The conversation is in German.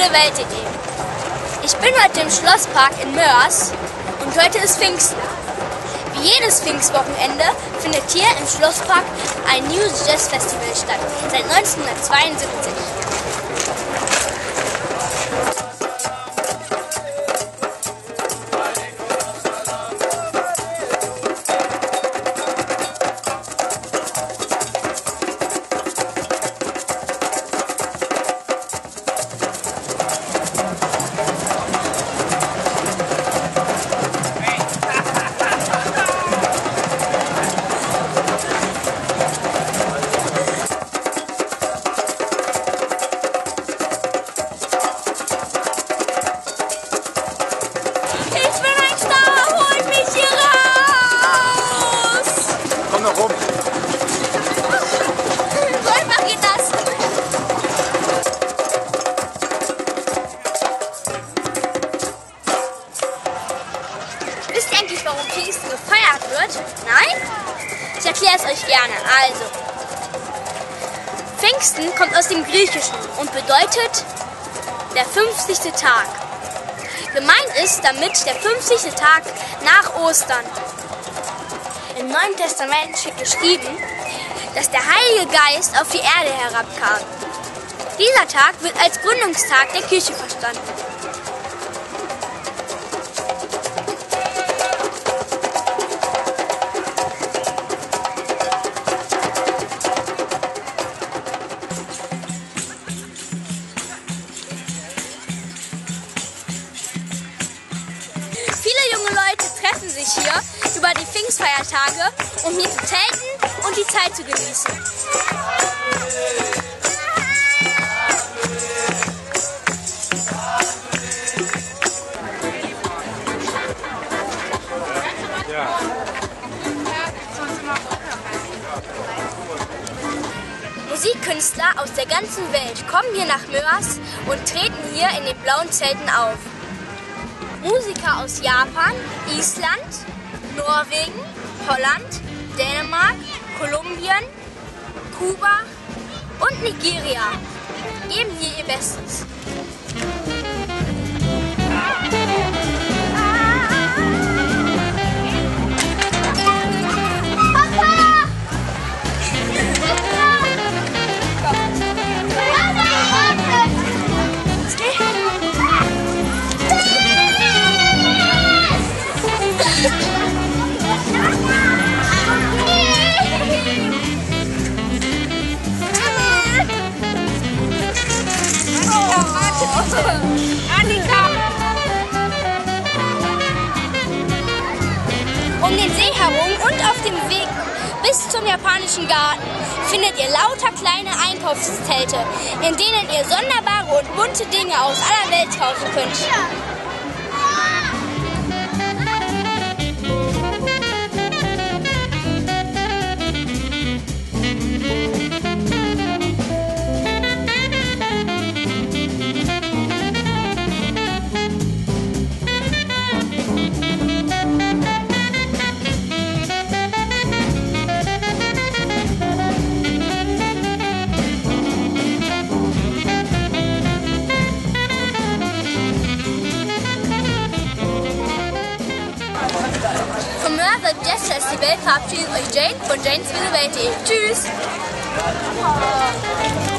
viele Welt.de. Ich bin heute im Schlosspark in Moers und heute ist Pfingsten. Wie jedes Pfingstwochenende findet hier im Schlosspark ein New Jazz Festival statt, seit 1972. Wisst ihr eigentlich, warum Pfingsten gefeiert wird? Nein? Ich erkläre es euch gerne. Also, Pfingsten kommt aus dem Griechischen und bedeutet der 50. Tag. Gemeint ist damit der 50. Tag nach Ostern. Im Neuen Testament steht geschrieben, dass der Heilige Geist auf die Erde herabkam. Dieser Tag wird als Gründungstag der Kirche verstanden. Viele junge Leute treffen sich hier über die Pfingstfeiertage, um hier zu zelten und die Zeit zu genießen. Musikkünstler aus der ganzen Welt kommen hier nach Moers und treten hier in den blauen Zelten auf. Musiker aus Japan, Island, Norwegen, Holland, Dänemark, Kolumbien, Kuba und Nigeria geben hier ihr Bestes. Um den See herum und auf dem Weg bis zum Japanischen Garten findet ihr lauter kleine Einkaufszelte, in denen ihr sonderbare und bunte Dinge aus aller Welt kaufen könnt. Vom Moerser Jazz Festival verabschiedet euch Jane von Janes Welt.de. Tschüss!